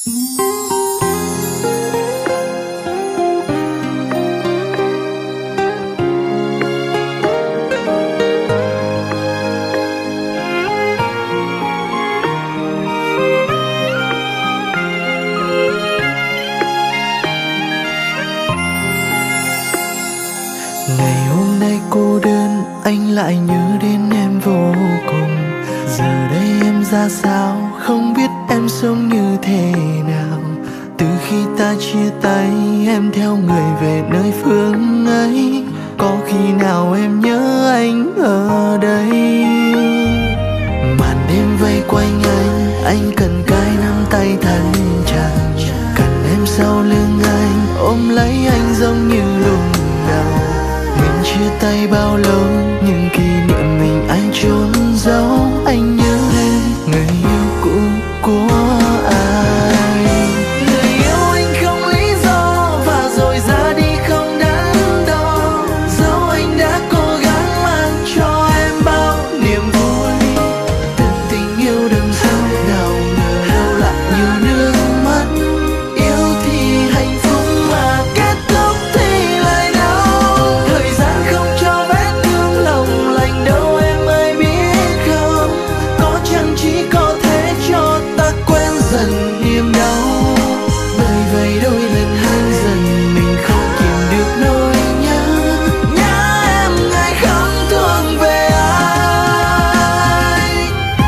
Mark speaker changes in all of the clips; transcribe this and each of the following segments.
Speaker 1: Ngày hôm nay cô đơn, anh lại nhớ đến em vô cùng. Giờ đây em ra sao, không biết em sống như thế nào. Từ khi ta chia tay, em theo người về nơi phương ấy. Có khi nào em nhớ anh ở đây? Màn đêm vây quanh anh cần cái nắm tay thân chàng. Cần em sau lưng anh, ôm lấy anh giống như lúc đầu. Mình chia tay bao lâu, nhưng kỷ niệm mình anh trốn giấu. Anh nhớ em, người yêu cũ của ai. Người yêu anh không lý do, và rồi ra đi không đắn đo. Dẫu anh đã cố gắng mang cho em bao niềm vui. Từng tình yêu đừng sâu, nào ngờ đâu lại như nước mắt. Yêu thì hạnh phúc mà kết thúc thì lại đau. Thời gian không cho vết thương lòng lành đâu em ơi biết không. Có chăng chỉ có thể cho ta quên dần niềm đau. Bởi vậy đôi lần hơn dần mình không kìm được nỗi nhớ. Nhớ em ngày không thương về ai.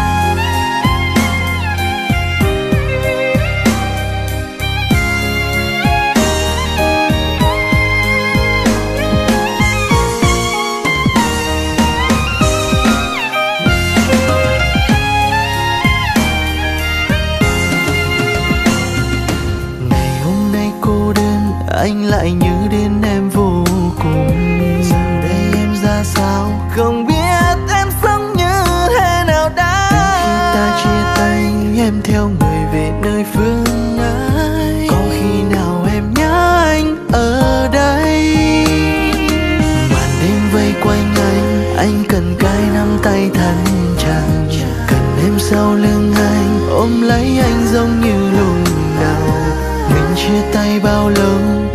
Speaker 1: Ngày hôm nay cô đơn, anh lại nhớ đến em vô cùng. Giờ đây em ra sao, không biết em sống như thế nào đã. Khi ta chia tay, em theo người về nơi phương ấy. Có khi nào em nhớ anh ở đây? Màn đêm vây quanh anh cần cái nắm tay thân chàng. Cần em sau lưng anh, ôm lấy anh giống như lúc đầu. Mình chia tay bao lâu,